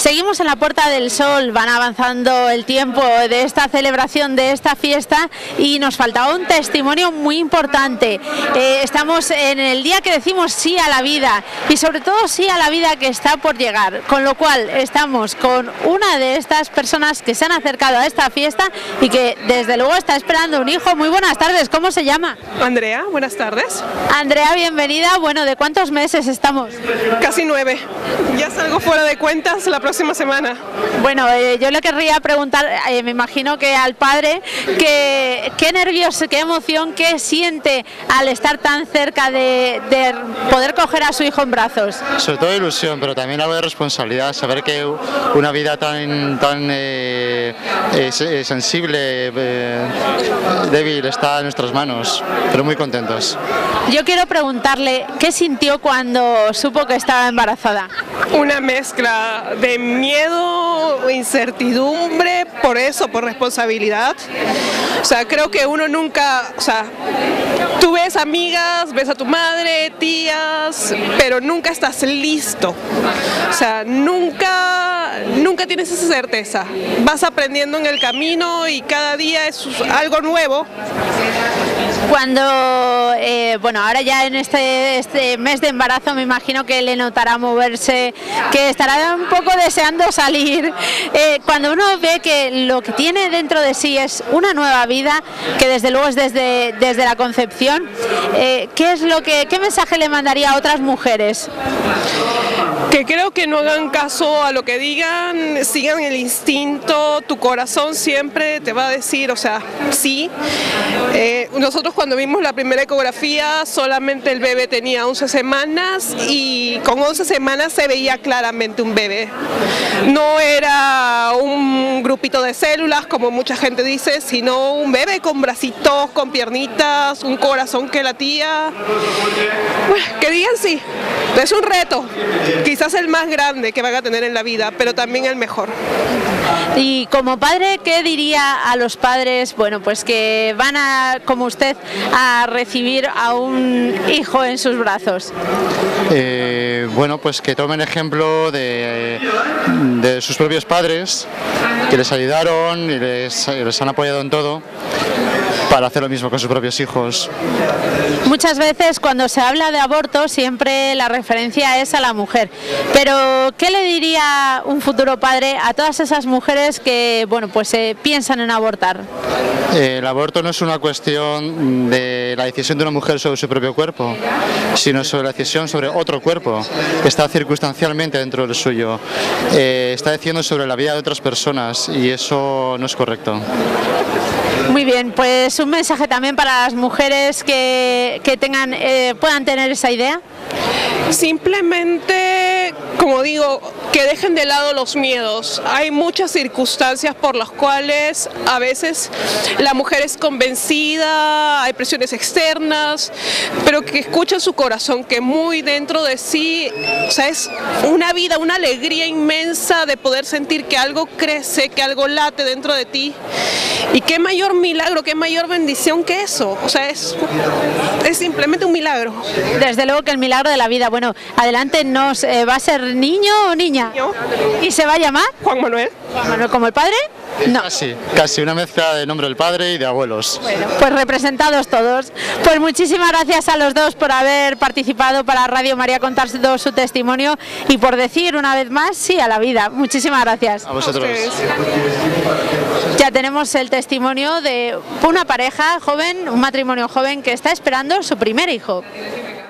Seguimos en la Puerta del Sol, van avanzando el tiempo de esta celebración, de esta fiesta, y nos faltaba un testimonio muy importante. Estamos en el día que decimos sí a la vida y sobre todo sí a la vida que está por llegar, con lo cual estamos con una de estas personas que se han acercado a esta fiesta y que desde luego está esperando un hijo. Muy buenas tardes, ¿cómo se llama? Andrea, buenas tardes. Andrea, bienvenida. Bueno, ¿de cuántos meses estamos? Casi 9. Ya salgo fuera de cuentas la próxima semana. Bueno, yo le querría preguntar, me imagino que al padre, qué nervios, qué emoción, qué siente al estar tan cerca de poder coger a su hijo en brazos. Sobre todo ilusión, pero también algo de responsabilidad, saber que una vida tan sensible, débil, está en nuestras manos, pero muy contentos. Yo quiero preguntarle, ¿qué sintió cuando supo que estaba embarazada? Una mezcla de miedo, incertidumbre, por responsabilidad. O sea, creo que uno nunca, tú ves amigas, ves a tu madre, tías, pero nunca estás listo. O sea, nunca tienes esa certeza. Vas aprendiendo en el camino y cada día es algo nuevo. Cuando, bueno, ahora ya en este mes de embarazo me imagino que le notará moverse, que estará un poco deseando salir. Cuando uno ve que lo que tiene dentro de sí es una nueva vida, que desde luego es desde la concepción, ¿qué mensaje le mandaría a otras mujeres? Que creo que no hagan caso a lo que digan, sigan el instinto, tu corazón siempre te va a decir, o sea, sí. Nosotros cuando vimos la primera ecografía solamente el bebé tenía 11 semanas y con 11 semanas se veía claramente un bebé. No era un grupito de células como mucha gente dice, sino un bebé con bracitos, con piernitas, un corazón que latía. Bueno, que digan sí, es un reto. Quizás el más grande que van a tener en la vida, pero también el mejor. Y como padre, ¿qué diría a los padres, bueno, pues que van a, como usted, a recibir a un hijo en sus brazos? Bueno, pues que tomen ejemplo de sus propios padres, que les ayudaron y les han apoyado en todo, para hacer lo mismo con sus propios hijos. Muchas veces cuando se habla de aborto siempre la referencia es a la mujer, pero ¿qué le diría un futuro padre a todas esas mujeres que, bueno, pues piensan en abortar? El aborto no es una cuestión de la decisión de una mujer sobre su propio cuerpo, sino sobre la decisión sobre otro cuerpo, que está circunstancialmente dentro del suyo. Está decidiendo sobre la vida de otras personas y eso no es correcto. Muy bien, pues un mensaje también para las mujeres que puedan tener esa idea. Simplemente, como digo, que dejen de lado los miedos. Hay muchas circunstancias por las cuales a veces la mujer es convencida, hay presiones externas, pero que escuchen su corazón, que muy dentro de sí, o sea, es una vida, una alegría inmensa de poder sentir que algo crece, que algo late dentro de ti. Y qué mayor milagro, qué mayor bendición que eso. O sea, es simplemente un milagro. Desde luego que el milagro de la vida. Bueno, adelante, ¿va a ser niño o niña? Niño. ¿Y se va a llamar? Juan Manuel. ¿Juan Manuel como el padre? No. Casi una mezcla de nombre del padre y de abuelos. Bueno, pues representados todos. Pues muchísimas gracias a los dos por haber participado para Radio María, contar todo su testimonio y por decir una vez más sí a la vida. Muchísimas gracias. A vosotros. Ya tenemos el testimonio de una pareja joven, un matrimonio joven que está esperando su primer hijo.